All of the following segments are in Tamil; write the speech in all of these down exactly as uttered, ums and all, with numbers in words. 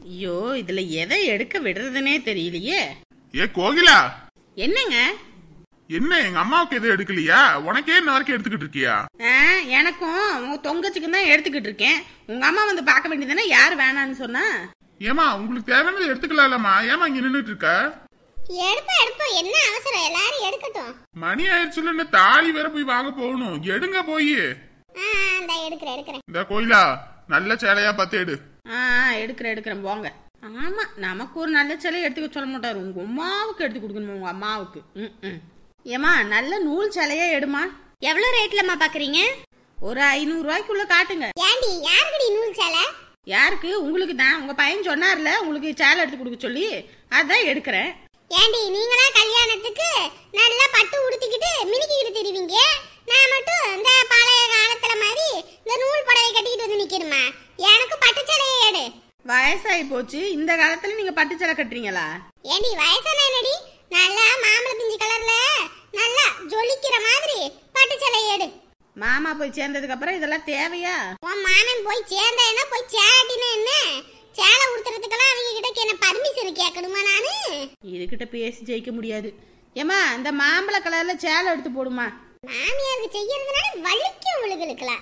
ஐயோ, இதுல எதை எடுக்க விடுறதுனே தெரியலையே. ஏ கோகிலா, என்னங்க? என்ன எங்க அம்மாவுக்கு எதுவும் எடுக்கலையா? உனக்கே இன்ன வரைக்கும் எடுத்துக்கிட்டு இருக்கியா? எனக்கும் உங்க தொங்கச்சிக்கும் தான் எடுத்துக்கிட்டு இருக்கேன். உங்க அம்மா வந்து பார்க்க வேண்டியதானே, யாரு வேணான்னு சொன்னா? ஏமா உங்களுக்கு தேவையானது எடுத்துக்கலாம்மா, ஏமா இங்க நின்னுட்டு இருக்க? எடுப்ப எடுப்ப என்ன அவசரம், எல்லாரும் எடுக்கட்டும். மணி ஆயிடுச்சுல, தாலி வேற போய் வாங்க போகணும். எடுங்க போய். இந்த எடுக்கிறேன் எடுக்கிறேன். இந்த கோயிலா, நல்ல சேலையா பார்த்து எடு. ஆ எடுக்கிறேன் எடுக்கிறேன் போங்க. ஆமா, நமக்கு ஒரு நல்ல சேலை எடுத்துக்க சொல்ல மாட்டாரு, உங்க அம்மாவுக்கு எடுத்து கொடுக்கணும். உங்க அம்மாவுக்கு ம் ஏமா நல்ல நூல் சேலையா எடுமா. எவ்வளவு ரேட்லமா பாக்குறீங்க? ஒரு ஐநூறு ரூபாய்க்குள்ள காட்டுங்க. ஏண்டி யாருக்குடி நூல் சேலை? யாருக்கு? உங்களுக்கு தான். உங்க பையன் சொன்னார்ல உங்களுக்கு சேலை எடுத்து கொடுக்க சொல்லி, அதான் எடுக்கிறேன். ஏண்டி நீங்களா கல்யாணத்துக்கு நல்லா பட்டு உடுத்திக்கிட்டு மினிக்கிட்டு தெரிவிங்க, நான் மட்டும் இந்த பழைய காலத்துல மாதிரி இந்த நூல் புடவை கட்டிக்கிட்டு வந்து நிக்கணுமா? எனக்கு பட்டு சேலையே எடு. வயசாகி போச்சு, இந்த காலத்துல நீங்க பட்டு சேலை கட்டுறீங்களா? ஏண்டி வயசான என்னடி, நல்லா மாம்பழ பிஞ்சு கலர்ல நல்லா ஜொலிக்கிற மாதிரி பட்டு சேலை எடு. மாமா போய் சேர்ந்ததுக்கு அப்புறம் இதெல்லாம் தேவையா? உன் மாமன் போய் சேர்ந்தேன்னா போய் சேட்டினா என்ன? சேலை உடுத்துறதுக்கெல்லாம் அவங்க கிட்ட என்ன பர்மிஷன் கேட்கணுமா நானு? இதுகிட்ட பேசி ஜெயிக்க முடியாது. ஏமா இந்த மாம்பழ கலர்ல சேலை எடுத்து போடுமா. மாமியாருக்கு செய்யறதுனால வலிக்கும் உங்களுக்கு இருக்கலாம்.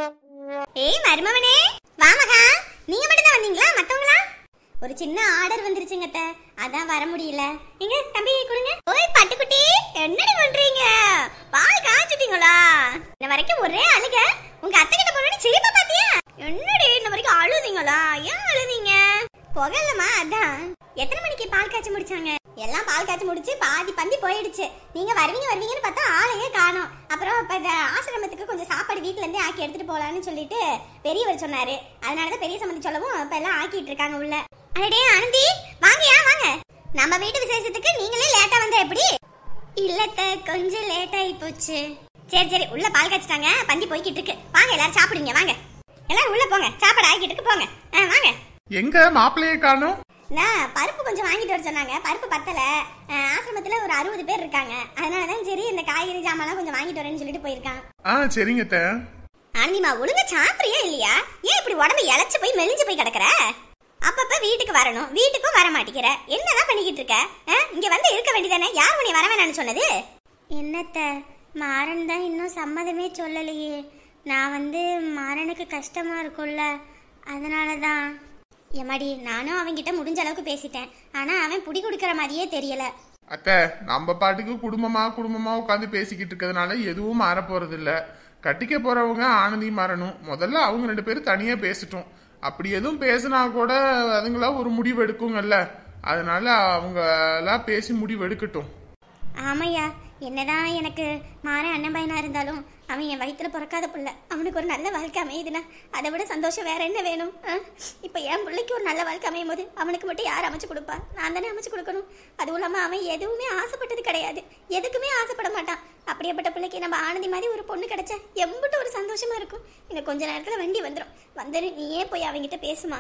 ஏய் மருமவனே, வாமகா, நீங்க மட்டும் தான் வந்தீங்களா? மத்தவங்களா? ஒரு சின்ன ஆர்டர் வந்துருச்சுங்க அத்தை, அதான் வர முடியல. எங்க தம்பி கொடுங்க. ஓய் பட்டுக்குட்டி, என்னடி பண்றீங்க? பால் காய்ச்சிட்டீங்களா? இந்த வரைக்கும் ஒரே அழுக. உங்க அத்தை கிட்ட போனோட சிரிப்பா பாத்தியா? என்னடி இந்த வரைக்கும் அழுதீங்களா? ஏன் அழுதீங்க? புகழமா, அதான். எத்தனை மணிக்கு பால் காய்ச்சி முடிச்சாங்க? எல்லாம் பால் காய்ச்சி முடிச்சு பாதி பந்தி போயிடுச்சு. நீங்க வருவீங்க வருவீங்கன்னு பார்த்தா ஆளையே காணோம். அப்புறம் இப்ப இந்த ஆசிரமத்துக்கு கொஞ்சம் சாப்பாடு வீட்டுல இருந்தே ஆக்கி எடுத்துட்டு போலான்னு சொல்லிட்டு பெரியவர் சொன்னாரு. அதனாலதான் பெரிய சம்பந்தி சொல்லவும் இப்ப எல்லாம் ஆக்கிட்டு இருக்காங்க உள்ள. அடடே ஆனந்தி, வாங்கயா வாங்க. நம்ம வீட்டு விசேஷத்துக்கு நீங்களே லேட்டா வந்தா எப்படி? இல்லத்த, கொஞ்சம் லேட் ஆகி போச்சு. சரி சரி, உள்ள பால் காய்ச்சிட்டாங்க, பந்தி போய்கிட்டு இருக்கு. வாங்க எல்லாரும் சாப்பிடுங்க, வாங்க எல்லாரும் உள்ள போங்க, சாப்பாடு ஆகிட்டு இருக்கு, போங்க. வாங்க. எங்க மாப்பிள்ளையே காணோம்? நான் பருப்பு கொஞ்சம் வாங்கிட்டு வர சொன்னாங்க, பருப்பு பத்தல. ஆசிரமத்துல ஒரு அறுபது பேர் இருக்காங்க, அதனாலதான் சரி இந்த காய்கறி ஜாமான் கொஞ்சம் வாங்கிட்டு வரேன்னு சொல்லிட்டு போயிருக்கான். ஆ சரிங்க அத்தை. ஆனந்திமா, ஒழுங்கா சாப்பிடுறியா இல்லையா? ஏன் இப்படி உடம்பு இழைச்சு போய் மெலிஞ்சு போய் கிடக்குற? அப்பப்ப வீட்டுக்கு வரணும், வீட்டுக்கும் வர மாட்டேங்கிற, என்னதான் பண்ணிக்கிட்டு இருக்க? இங்க வந்து இருக்க வேண்டியதானே? யார் உன்னை வர வேணான்னு சொன்னது? என்னத்த, மாறன் தான் இன்னும் சம்மதமே சொல்லலையே. நான் வந்து மாறனுக்கு கஷ்டமா இருக்கும்ல, அதனாலதான். எம்மாடி, நானும் அவன்கிட்ட முடிஞ்ச அளவுக்கு பேசிட்டேன், ஆனா அவன் புடி கொடுக்கற மாதிரியே தெரியல. அத்தை, நம்ம பாட்டுக்கு குடும்பமா குடும்பமா உட்காந்து பேசிக்கிட்டு இருக்கிறதுனால எதுவும் மாற போறது இல்ல. கட்டிக்க போறவங்க ஆனந்தி மாறணும். முதல்ல அவங்க ரெண்டு பேரும் தனியா பேசிட்டோம். அப்படி எதுவும் பேசினா கூட அதுங்களா ஒரு முடிவு எடுக்குங்கல்ல, அதனால அவங்க எல்லாம் பேசி முடிவு எடுக்கட்டும். ஆமையா, என்னதான் எனக்கு மாற அண்ணன் பையனா இருந்தாலும் அவன் என் வயிற்றுல பிறக்காத பிள்ளை. அவனுக்கு ஒரு நல்ல வாழ்க்கை அமையுதுன்னா அதை விட சந்தோஷம் வேற என்ன வேணும்? இப்போ என் பிள்ளைக்கு ஒரு நல்ல வாழ்க்கை அமையும் போது அவனுக்கு மட்டும் யார் அமைச்சு கொடுப்பா? நான் தானே அமைச்சு கொடுக்கணும். அதுவும் இல்லாமல் அவன் எதுவுமே ஆசைப்பட்டது கிடையாது, எதுக்குமே ஆசைப்பட மாட்டான். அப்படியேப்பட்ட பிள்ளைக்கு நம்ம ஆனந்தி மாதிரி ஒரு பொண்ணு கிடைச்சா எம்பிட்டு ஒரு சந்தோஷமா இருக்கும். இன்னும் கொஞ்ச நேரத்தில் வண்டி வந்துடும், வந்து நீயே போய் அவங்கிட்ட பேசுமா.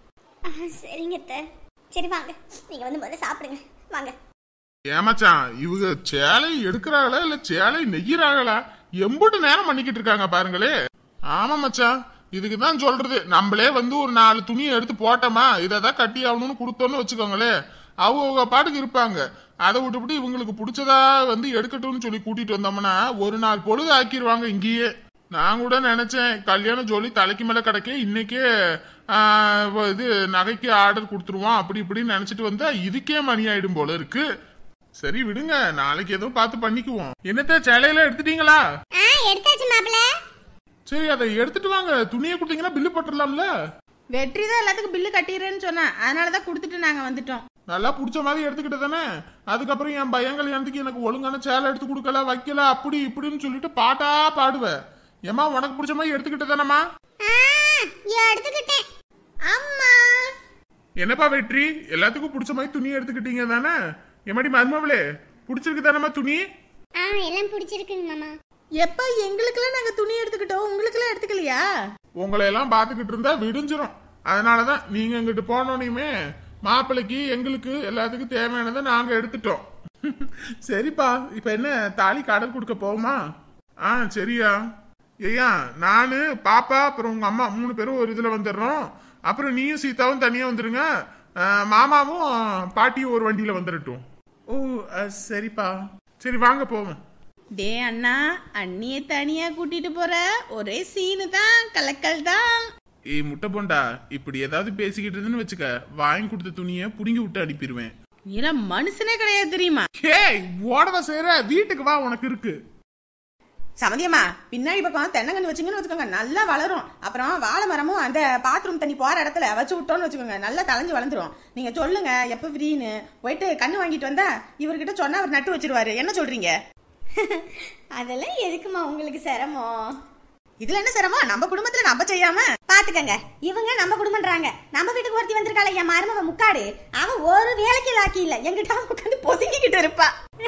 சரிங்க அத்தை. சரி வாங்க, நீங்கள் வந்து முதல்ல சாப்பிடுங்க, வாங்க. ஏமாச்சான், இவங்க சேலை எடுக்கிறாங்களா இல்ல சேலை நெய்யறாங்களா? எம்புட்டு நேரம் பண்ணிக்கிட்டு இருக்காங்க பாருங்களே. ஆமா மச்சான், இதுக்குதான் சொல்றது, நம்மளே வந்து ஒரு நாலு துணியை எடுத்து போட்டோமா, இததான் கட்டி ஆகணும்னு கொடுத்தோன்னு வச்சுக்கோங்களே, அவங்க பாட்டுக்கு இருப்பாங்க. அதை விட்டுவிட்டு இவங்களுக்கு பிடிச்சதா வந்து எடுக்கட்டும்னு சொல்லி கூட்டிட்டு வந்தோம்னா ஒரு நாள் பொழுது ஆக்கிடுவாங்க இங்கேயே. நான் கூட நினைச்சேன் கல்யாணம் ஜோலி தலைக்கு மேல கிடைக்க இன்னைக்கே இது நகைக்கு ஆர்டர் கொடுத்துருவான் அப்படி இப்படின்னு நினைச்சிட்டு வந்தா இதுக்கே மணி ஆயிடும் போல இருக்கு. சரி விடுங்க, நாளைக்கு எதுவும் பார்த்து பண்ணிக்குவோம். என்னத்த சேலையில எடுத்துட்டீங்களா? எடுத்தாச்சு மாப்பிள்ள. சரி, அதை எடுத்துட்டு வாங்க. துணியை கொடுத்தீங்கன்னா பில்லு போட்டுடலாம்ல. வெற்றி தான் எல்லாத்துக்கும் பில்லு கட்டிடுறேன்னு சொன்னா, அதனாலதான் கொடுத்துட்டு நாங்க வந்துட்டோம். நல்லா பிடிச்ச மாதிரி எடுத்துக்கிட்டு தானே. அதுக்கப்புறம் என் பையன் கல்யாணத்துக்கு எனக்கு ஒழுங்கான சேலை எடுத்து கொடுக்கல வைக்கல அப்படி இப்படின்னு சொல்லிட்டு பாட்டா பாடுவேன். ஏமா உனக்கு பிடிச்ச மாதிரி எடுத்துக்கிட்டு தானம்மா? எடுத்துக்கிட்டேன். அம்மா என்னப்பா வெற்றி, எல்லாத்துக்கும் பிடிச்ச மாதிரி துணி எடுத்துக்கிட்டீங்க தானே? எம்மாடி மருமவளே, பிடிச்சிருக்கு தானம்மா துணி? எல்லாம் பிடிச்சிருக்குங்க மாமா. எப்ப எங்களுக்கெல்லாம் நாங்க துணி எடுத்துக்கிட்டோம், உங்களுக்கு எல்லாம் எடுத்துக்கலையா? உங்களை எல்லாம் பாத்துக்கிட்டு இருந்தா விடிஞ்சிரும். அதனாலதான் நீங்க இங்கிட்டு போனோனையுமே மாப்பிள்ளைக்கு எங்களுக்கு எல்லாத்துக்கும் தேவையானதை நாங்க எடுத்துட்டோம். சரிப்பா, இப்ப என்ன தாலி கடல் கொடுக்க போவோமா? ஆ சரியா. ஐயா, நானு பாப்பா அப்புறம் உங்க அம்மா மூணு பேரும் ஒரு இதுல வந்துடுறோம். அப்புறம் நீயும் சீதாவும் தனியா வந்துருங்க. அஹ், மாமாவும் பாட்டியும் ஒரு வண்டியில வந்துடட்டும். ஓ அஹ், சரிப்பா. சரி வாங்க போவோம். டே அண்ணா, அண்ணிய தனியா கூட்டிட்டு போற ஒரே சீனு தான், கலக்கல் தான். ஏய் முட்டை போண்டா, இப்படி ஏதாவது பேசிக்கிட்டு இருந்துன்னு வச்சுக்க, வாங்கி கொடுத்த துணியை புடுங்கி விட்டு அனுப்பிடுவேன். நீலாம் மனுஷனே கிடையாது தெரியுமா? ஹேய் ஓடவா செய்யற, வீட்டுக்கு வா, உனக்கு இருக்கு. சமந்தியம்மா, பின்னாடி பக்கம் தென்னங்கன்று வச்சுங்கன்னு வச்சுக்கோங்க, நல்லா வளரும். அப்புறம் வாழை மரமும் அந்த பாத்ரூம் தண்ணி போற இடத்துல வச்சு விட்டோம்னு வச்சுக்கோங்க, நல்லா தலைஞ்சு வளர்ந்துரும். நீங்க சொல்லுங்க எப்ப ஃப்ரீன்னு, போயிட்டு கண்ணு வாங்கிட்டு வந்தா இவர்கிட்ட சொன்னா அவர் நட்டு வச்சிருவாரு. என்ன சொல்றீங்க? அதெல்லாம் எதுக்குமா உங்களுக்கு சிரமம்? இதுல என்ன சிரமம்? நம்ம குடும்பத்துல நம்ம செய்யாம பாத்துக்கங்க, இவங்க நம்ம குடும்பம்ன்றாங்க. நம்ம வீட்டுக்கு ஒருத்தி வந்திருக்காள என் மருமக முக்காடு, அவ ஒரு வேலைக்கு லாக்கி இல்ல, எங்கிட்ட உட்காந்து பொசுங்கிக்கிட்டு இருப்பா.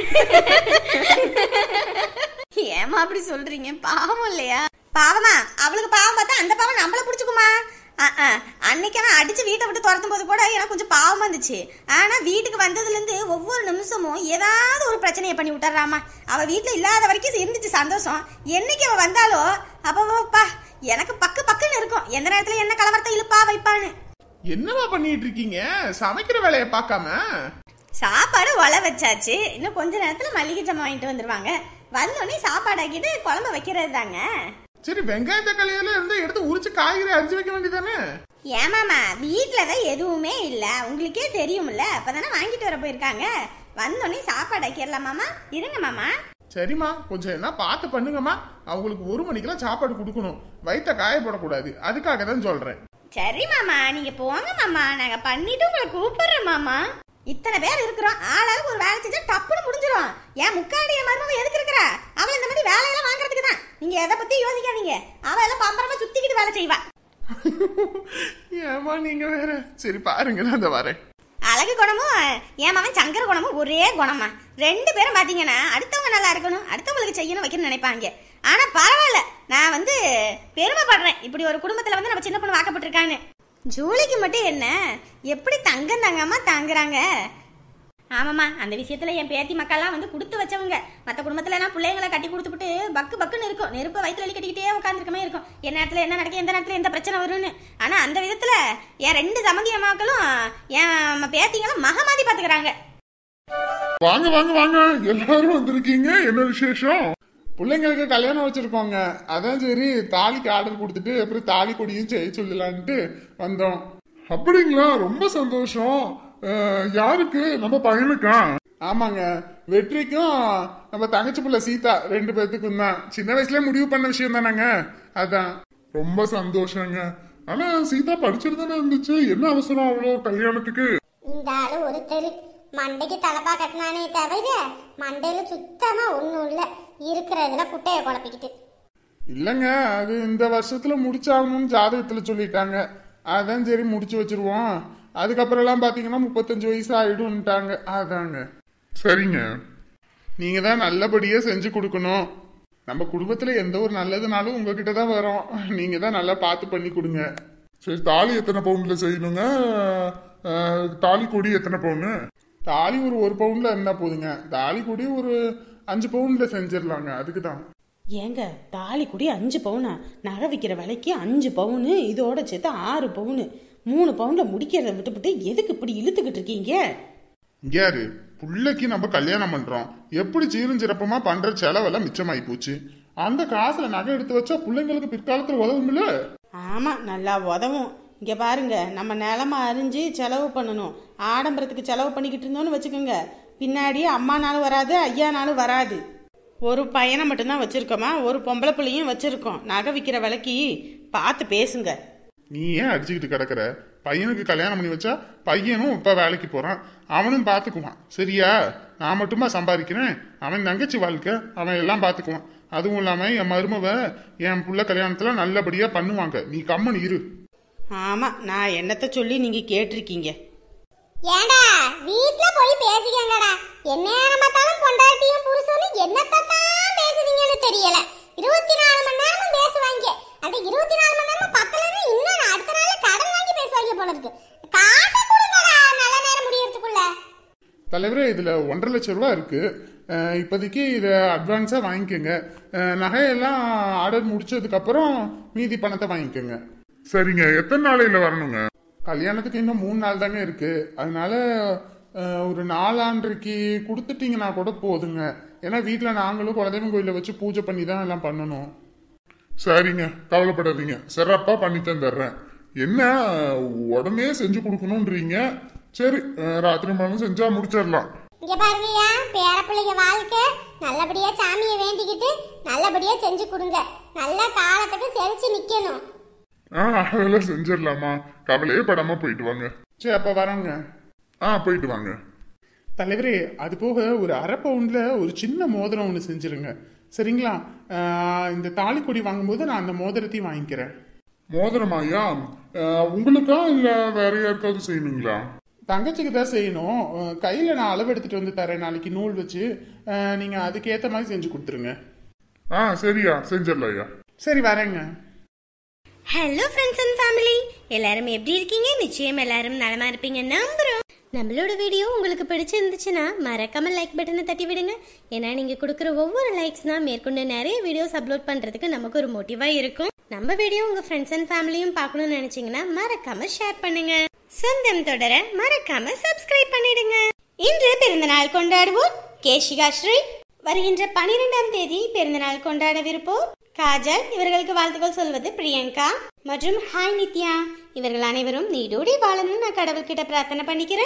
ஏமா அப்படி சொல்றீங்க? பாவம் இல்லையா? பாவமா? அவளுக்கு பாவம் பார்த்தா அந்த பாவம் நம்மள புடிச்சுக்குமா? அன்னைக்கு அவன் அடிச்சு வீட்டை விட்டு துரத்தும் போது கூட எனக்கு கொஞ்சம் பாவமா இருந்துச்சு. ஆனா வீட்டுக்கு வந்ததுல இருந்து ஒவ்வொரு நிமிஷமும் ஏதாவது ஒரு பிரச்சனையை பண்ணி விட்டுறாமா. அவ வீட்டுல இல்லாத வரைக்கும் இருந்துச்சு சந்தோஷம். என்னைக்கு அவ வந்தாலோ அப்பப்பா எனக்கு பக்கு பக்குன்னு இருக்கும், எந்த நேரத்துல என்ன கலவரத்தை இழுப்பா வைப்பான்னு. என்னவா பண்ணிட்டு இருக்கீங்க? சமைக்கிற வேலையை பார்க்காம. சாப்பாடு ஒலை வச்சாச்சு, இன்னும் கொஞ்ச நேரத்துல மல்லிகை ஜாமான் வாங்கிட்டு வந்துருவாங்க. வந்தோடனே சாப்பாடு ஆக்கிட்டு குழம்பு வைக்கிறது தாங்க. சரி வெங்காய தக்காளியில இருந்து எடுத்து உரிச்சு காய்கறி அரிஞ்சு வைக்க வேண்டியதானே? ஏமாமா, வீட்டுலதான் எதுவுமே இல்ல, உங்களுக்கே தெரியும்ல, அப்பதானே வாங்கிட்டு வர போயிருக்காங்க. வந்தோடனே சாப்பாடு ஆக்கிடலாமாமா? இருங்க மாமா. சரிம்மா, கொஞ்சம் என்ன பார்த்து பண்ணுங்கம்மா. அவங்களுக்கு ஒரு மணிக்கெல்லாம் சாப்பாடு கொடுக்கணும், வயிற்ற காயப்படக்கூடாது, அதுக்காக தான் சொல்றேன். சரி மாமா, நீங்க போங்க மாமா, நாங்க பண்ணிட்டு உங்களை கூப்பிடுறோம் மாமா. இத்தனை பேர் இருக்கிறோம், ஆளாளுக்கு ஒரு வேலை செஞ்சா டப்புன்னு முடிஞ்சிடும். ஏன் முக்காடிய மருமக எதுக்கு இருக்கிறா? அவள் இந்த மாதிரி வேலையெல்லாம் வாங்குறதுக்கு தான். நீங்க எதை பத்தி யோசிக்காதீங்க, அவ எல்லாம் பம்பரமா சுத்திக்கிட்டு வேலை செய்வா. ஏமா நீங்க வேற. சரி பாருங்க, நான் அந்த வரேன். அழகு குணமும் என் மகன் சங்கர குணமும் ஒரே குணமா. ரெண்டு பேரும் பாத்தீங்கன்னா அடுத்தவங்க நல்லா இருக்கணும், அடுத்தவங்களுக்கு செய்யணும் வைக்கணும்னு நினைப்பாங்க. ஆனா பரவாயில்ல, நான் வந்து பெருமைப்படுறேன் இப்படி ஒரு குடும்பத்துல வந்து நம்ம சின்ன பொண்ணு வாக்கப்பட்டிருக்கான்னு. ஜூலிக்கு மட்டும் என்ன எப்படி தங்கம் தங்கமா தாங்குறாங்க. ஆமாம்மா, அந்த விஷயத்துல என் பேத்தி மக்கள்லாம் வந்து கொடுத்து வச்சவங்க. மற்ற குடும்பத்துல எல்லாம் பிள்ளைங்களை கட்டி கொடுத்துட்டு பக்கு பக்குன்னு இருக்கும், நெருப்ப வயிற்றுல அள்ளி கட்டிக்கிட்டே உட்காந்துருக்கமே இருக்கும், என்ன நேரத்துல என்ன நடக்கும், எந்த நேரத்துல எந்த பிரச்சனை வரும்னு. ஆனா அந்த விதத்துல என் ரெண்டு சமந்தி அம்மாக்களும் என் பேத்திங்களும் மகமாதி பாத்துக்கிறாங்க. வாங்க வாங்க வாங்க, எல்லாரும் வந்திருக்கீங்க. என்ன விசேஷம்? பிள்ளைங்களுக்கு கல்யாணம் வச்சிருக்கோங்க, அதான் சரி தாலிக்கு ஆர்டர் கொடுத்துட்டு அப்புறம் தாலி கொடியும் செய்ய சொல்லலான்ட்டு வந்தோம். அப்படிங்களா? ரொம்ப சந்தோஷம். யாருக்கு? நம்ம பையனுக்கா? ஆமாங்க, வெற்றிக்கும் நம்ம தங்கச்சி பிள்ளை சீதா ரெண்டு பேர்த்துக்கும் தான். சின்ன வயசுல முடிவு பண்ண விஷயம் தானாங்க, அதான். ரொம்ப சந்தோஷங்க. ஆனா சீதா படிச்சுட்டு தானே இருந்துச்சு, என்ன அவசரம் அவ்வளோ கல்யாணத்துக்கு? இந்த ஆளு ஒருத்தர் மண்டைக்கு தலப்பா கட்டினானே தவிர மண்டையில சுத்தமா ஒண்ணும் இல்ல, இருக்கிறதுல குட்டைய குழப்பிக்கிட்டு. இல்லங்க, அது இந்த வருஷத்துல முடிச்சாகணும்னு ஜாதகத்துல சொல்லிட்டாங்க, அதான் சரி முடிச்சு வச்சிருவோம். அதுக்கப்புறம் எல்லாம் பாத்தீங்கன்னா முப்பத்தஞ்சு வயசு ஆயிடும்ட்டாங்க, அதாங்க. சரிங்க, நீங்க தான் நல்லபடியா செஞ்சு கொடுக்கணும். நம்ம குடும்பத்துல எந்த ஒரு நல்லதுனாலும் உங்ககிட்ட தான் வரோம், நீங்க தான் நல்லா பார்த்து பண்ணி கொடுங்க. சரி, தாலி எத்தனை பவுன்ல செய்யணுங்க? தாலி கொடி எத்தனை பவுனு? தாலி ஒரு ஒரு பவுன்ல இருந்தா போதுங்க, தாலி கொடி ஒரு அஞ்சு பவுன்ல செஞ்சிடலாங்க, அதுக்கு தான். ஏங்க, தாலி கூடி அஞ்சு பவுனா? நகை விற்கிற விலைக்கு அஞ்சு பவுனு, இதோட சேர்த்து ஆறு பவுனு. மூணு பவுன்ல முடிக்கிறத விட்டுவிட்டு எதுக்கு இப்படி இழுத்துக்கிட்டு இருக்கீங்க? யாரு புள்ளைக்கு நம்ம கல்யாணம் பண்றோம், எப்படி சீரும் சிறப்புமா பண்ற செலவெல்லாம் மிச்சமாயி போச்சு. அந்த காசுல நகை எடுத்து வச்சா பிள்ளைங்களுக்கு பிற்காலத்துல உதவும்ல. ஆமா, நல்லா உதவும். இங்க பாருங்க, நம்ம நிலமை அறிஞ்சு செலவு பண்ணணும். ஆடம்பரத்துக்கு செலவு பண்ணிக்கிட்டு இருந்தோம்னு வச்சுக்கோங்க, பின்னாடி அம்மா நாளும் வராது, ஐயா நாளும் வராது. ஒரு பையனை மட்டும்தான் வச்சிருக்கோமா, ஒரு பொம்பளை பிள்ளையும் வச்சிருக்கோம். நகை விற்கிற விலைக்கு பார்த்து பேசுங்க. நீ ஏன் அடிச்சுக்கிட்டு கிடக்குற? பையனுக்கு கல்யாணம் பண்ணி வச்சா பையனும் இப்ப வேலைக்கு போறான், அவனும் பாத்துக்குவான். சரியா? நான் மட்டுமா சம்பாதிக்கிறேன், அவன் தங்கச்சி வாழ்க்கை அவன் எல்லாம் பாத்துக்குவான். அதுவும் இல்லாம என் மருமவ என் புள்ள கல்யாணத்துல நல்லபடியா பண்ணுவாங்க, நீ கம்மன் இரு. ஆமா, நான் என்னத்த சொல்லி நீங்க கேட்டிருக்கீங்க. ஏண்டா வீட்ல போய் பேசிக்கங்கடா, என்ன நேரம் பார்த்தாலும் பொண்டாட்டியும் புருஷனும் என்னத்தான் பேசுவீங்கன்னு தெரியல. இருபத்தி நாலு மணி நேரமும் பேசுவாங்க, அந்த இருபத்தி நாலு மணி நேரமும் பத்தலன்னு இன்னும் அடுத்த நாள் கடன் வாங்கி பேசுவாங்க போல இருக்கு. காசு கொடுங்கடா நல்ல நேரம் முடியறதுக்குள்ள. தலைவரே, இதுல ஒன்றரை லட்சம் ரூபாய் இருக்கு, இப்போதைக்கு இதை அட்வான்ஸா வாங்கிக்கோங்க. நகையெல்லாம் ஆர்டர் முடிச்சதுக்கு அப்புறம் மீதி பணத்தை வாங்கிக்கோங்க. சரிங்க, எத்தனை நாளையில வரணுங்க? கல்யாணத்துக்கு இன்னும் மூணு நாள் தாங்க இருக்கு. அதனால அஹ், ஒரு நாலாண்டரைக்கு கொடுத்துட்டீங்கன்னா கூட போதுங்க. ஏன்னா வீட்டுல நாங்களும் குலதெய்வம் கோயில வச்சு பூஜை பண்ணி தான் எல்லாம் பண்ணணும். சரிங்க, கவலைப்படாதீங்க, சிறப்பா பண்ணி தந்துடுறேன். என்ன உடனே செஞ்சு கொடுக்கணும்ன்றீங்க? சரி, அஹ், ராத்திரி மேலும் செஞ்சா முடிச்சிடலாம். இங்க பாருங்கய்யா, பேர பிள்ளைங்க வாழ்க்கை நல்லபடியா சாமியை வேண்டிக்கிட்டு நல்லபடியா செஞ்சு கொடுங்க. நல்ல காலத்துக்கு செழிச்சு நிக்கணும். ஆ, அதெல்லாம் செஞ்சிடலாமா, கவலையே படாம போயிட்டு வாங்க. சரி, அப்ப வராங்க. ஆ, போயிட்டு வாங்க. தலைவரே, அது போக ஒரு அரை பவுண்ட்ல ஒரு சின்ன மோதிரம் ஒன்று செஞ்சிருங்க, சரிங்களா? ஆஹ் இந்த தாலிக்கொடி வாங்கும்போது நான் அந்த மோதிரத்தையும் வாங்கிக்கிறேன். மோதிரமாயா? அஹ், உங்களுக்கா இல்ல வேற யாருக்காவது செய்யணுங்களா? தங்கச்சிக்கு தான் செய்யணும். ஆஹ் கையில நான் அளவு எடுத்துட்டு வந்து தரேன் நாளைக்கு நூல் வச்சு. ஆஹ் நீங்க அதுக்கேற்ற மாதிரி செஞ்சு கொடுத்துருங்க. ஆ, சரியா, செஞ்சிடலாம்யா. சரி, வரேங்க. ஹலோ ஃப்ரெண்ட்ஸ் அண்ட் ஃபேமிலி, எல்லாரும் எப்படி இருக்கீங்க? நிச்சயம் எல்லாரும் நலமா இருப்பீங்க நம்புறோம். நம்மளோட வீடியோ உங்களுக்கு பிடிச்சிருந்துச்சுன்னா மறக்காம லைக் பட்டனை தட்டி விடுங்க. ஏன்னா நீங்க கொடுக்குற ஒவ்வொரு லைக்ஸ் தான் மேற்கொண்டு நிறைய வீடியோஸ் அப்லோட் பண்றதுக்கு நமக்கு ஒரு மோட்டிவா இருக்கும். நம்ம வீடியோ உங்க ஃப்ரெண்ட்ஸ் அண்ட் ஃபேமிலியும் பார்க்கணும்னு நினைச்சீங்கன்னா மறக்காம ஷேர் பண்ணுங்க. சொந்தம் தொடர மறக்காம சப்ஸ்கிரைப் பண்ணிடுங்க. இன்று பிறந்தநாள் கொண்டாடுவோர் கேஷிகா ஸ்ரீ. வருகின்ற பனிரெண்டாம் தேதி பிறந்தநாள் கொண்டாடவிருப்போர் காஜல். இவர்களுக்கு வாழ்த்துக்கள் சொல்வது பிரியங்கா மற்றும் ஹாய் நித்யா. இவர்கள் அனைவரும் நீடோடி வாழணும்னு நான் கடவுள்கிட்ட பிரார்த்தனை பண்ணிக்கிறேன்.